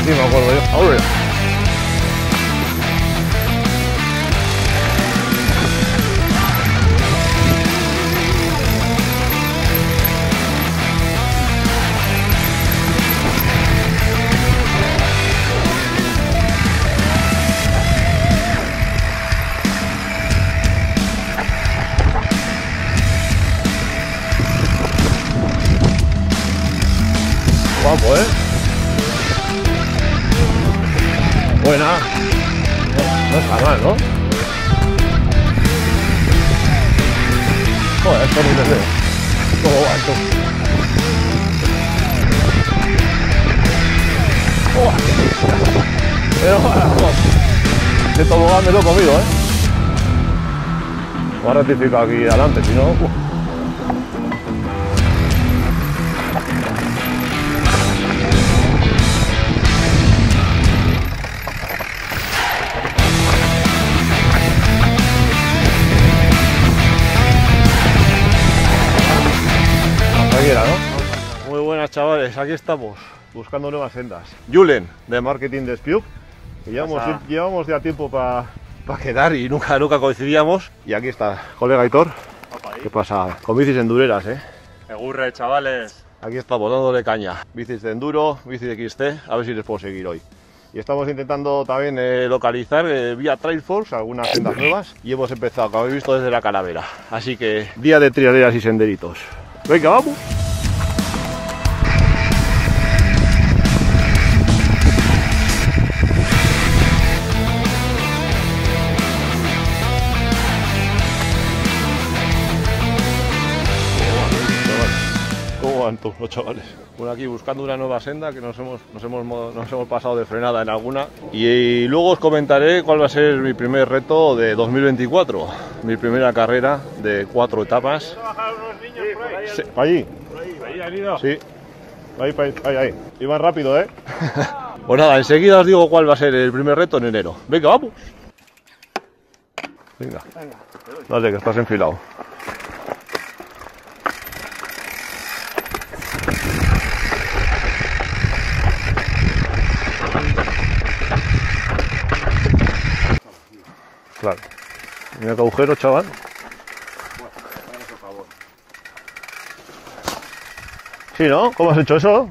Así me acuerdo yo. ¡Ahora! Guapo, ¿eh? Buena. No está mal, ¿no? Joder, esto ni me veo. Todo alto. Pero ese tobogán me lo he comido, ¿eh? Voy a rectificar aquí adelante, si no... ¿no? Muy buenas, chavales, aquí estamos buscando nuevas sendas. Julen, de Marketing de Spiuk, que llevamos ya tiempo para quedar y nunca coincidíamos. Y aquí está, colega Aitor. ¿Qué pasa? Con bicis endureras, ¿eh? Egurre, chavales. Aquí estamos dándole caña. Bicis de enduro, bicis de XT, a ver si les puedo seguir hoy. Y estamos intentando también localizar vía Trailforce algunas sendas nuevas. Y hemos empezado, como habéis visto, desde la Calavera. Así que día de trialeras y senderitos. Venga, vamos. ¿Cómo van todos los chavales? Bueno, aquí buscando una nueva senda que nos hemos pasado de frenada en alguna. Y luego os comentaré cuál va a ser mi primer reto de 2024. Mi primera carrera de 4 etapas. Sí, allí. ¿Ahí han ido? Sí. Ahí. Iban rápido, ¿eh? Pues nada, enseguida os digo cuál va a ser el primer reto en enero. Venga, vamos. Venga. Dale, que estás enfilado. Claro. Mira qué agujero, chaval. Sí, ¿no? ¿Cómo has hecho eso?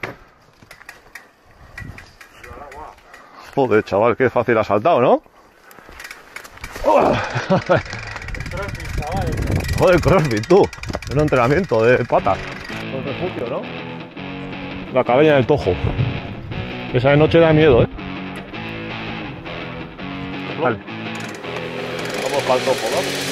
Joder, chaval, qué fácil has saltado, ¿no? Joder, CrossFit, tú. Un entrenamiento de patas. Con refugio, ¿no? La cabaña del Tojo. Esa de noche da miedo, ¿eh? Vale. Vamos para el Tojo, ¿no?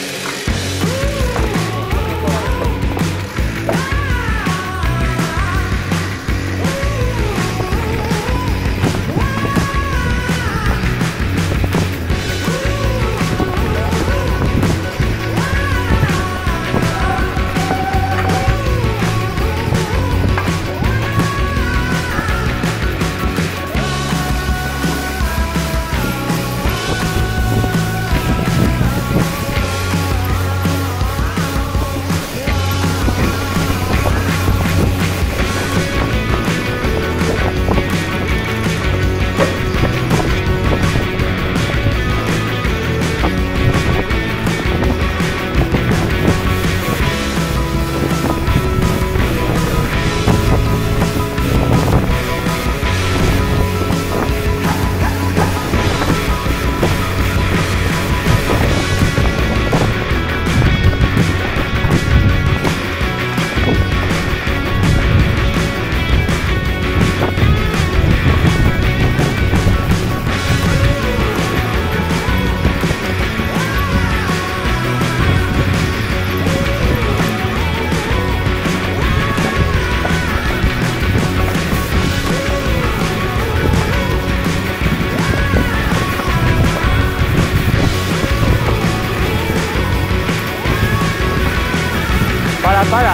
Para.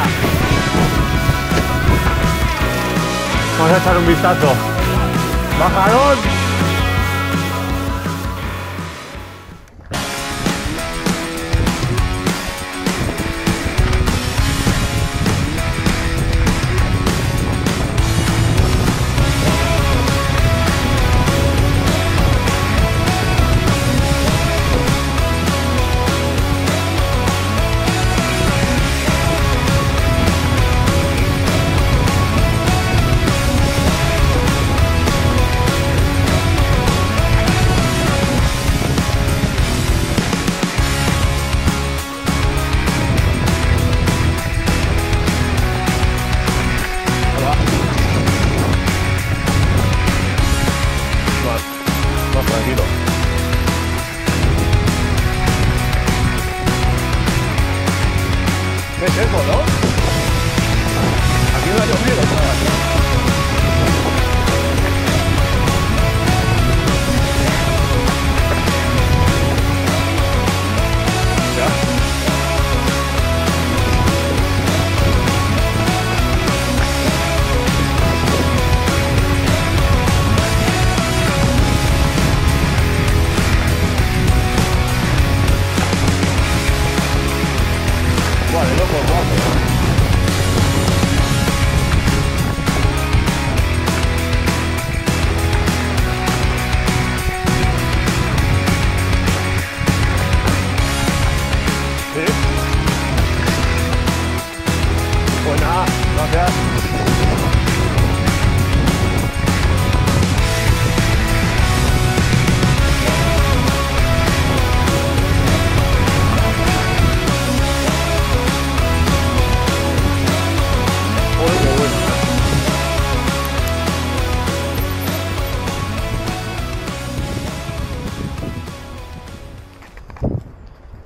Vamos a echar un vistazo. ¡Bajadón!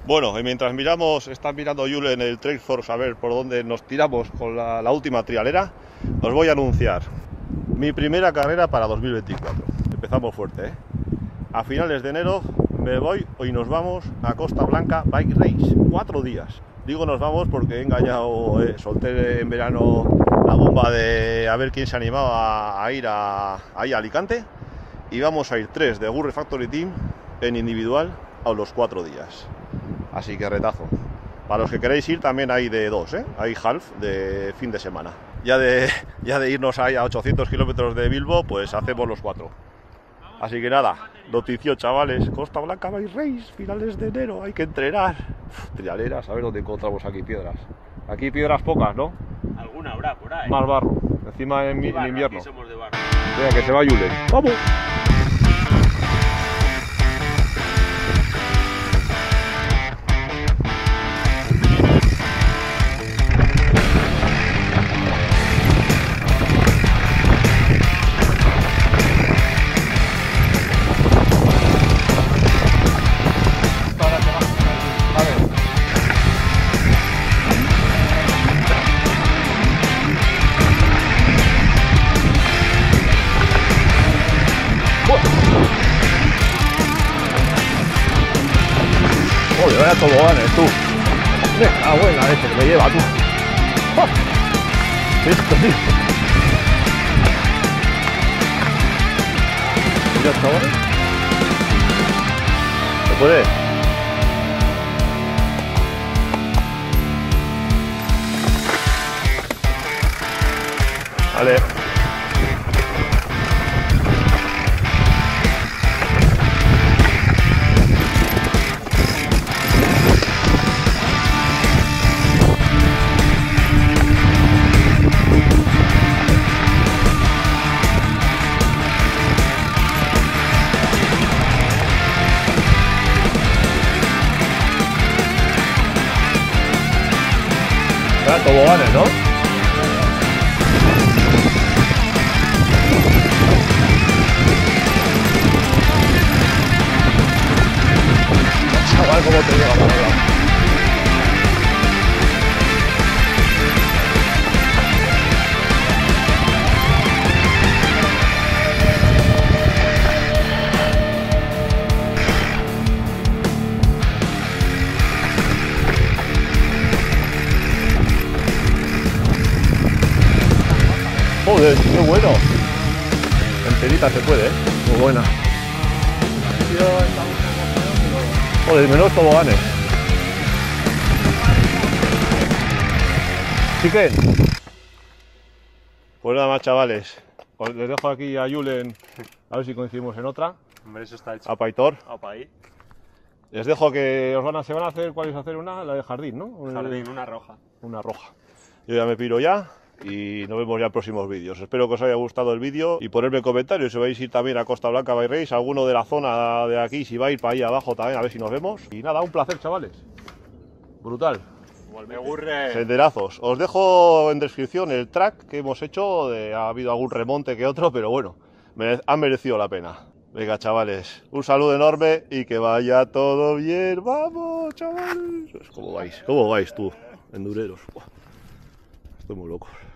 Bueno, y mientras están mirando Yule en el Trailforce a ver por dónde nos tiramos con la última trialera, os voy a anunciar mi primera carrera para 2024. Empezamos fuerte, ¿eh? A finales de enero me voy y nos vamos a Costa Blanca Bike Race, 4 días. Digo nos vamos porque he engañado, solté en verano la bomba de a ver quién se animaba a ir ahí a Alicante, y vamos a ir 3 de Agurre Factory Team en individual a los 4 días. Así que retazo. Para los que queréis ir también hay de 2, hay half de fin de semana. Ya de irnos ahí a 800 kilómetros de Bilbo, pues hacemos los 4. Así que nada, noticio chavales, Costa Blanca Bike Race, finales de enero, hay que entrenar. Trialeras, a ver dónde encontramos aquí piedras. Aquí piedras pocas, ¿no? Alguna habrá por ahí. Más barro, encima en invierno. Aquí somos de barro. Venga, que se va Yule. ¡Vamos! Joder, vaya toboganes, tú. Ah, buena leche, que me lleva, tú. ¡Oh! Esto, tío. Mira, chavales. ¿Se puede? Vale. Toboganes, ¿no? Chaval, cómo te llega para arriba. Joder, qué bueno. Enterita se puede, ¿eh? Muy buena. Joder, menos toboganes. Chiquen. Pues nada más, chavales. Os les dejo aquí a Julen, a ver si coincidimos en otra. Hombre, eso está hecho. A Paitor. Opa, ahí. Les dejo que se van a hacer, ¿cuál es hacer una? La de jardín, ¿no? Jardín, una roja. Una roja. Yo ya me piro ya. Y nos vemos ya en próximos vídeos. Espero que os haya gustado el vídeo y ponerme en comentarios si vais a ir también a Costa Blanca Bike Race, alguno de la zona de aquí, si va a ir para ahí abajo también, a ver si nos vemos. Y nada, un placer, chavales. Brutal. Me aburre. Senderazos. Os dejo en descripción el track que hemos hecho. Ha habido algún remonte que otro, pero bueno, ha merecido la pena. Venga, chavales, un saludo enorme y que vaya todo bien. ¡Vamos, chavales! ¿Cómo vais? ¿Cómo vais tú, endureros? Estoy muy loco.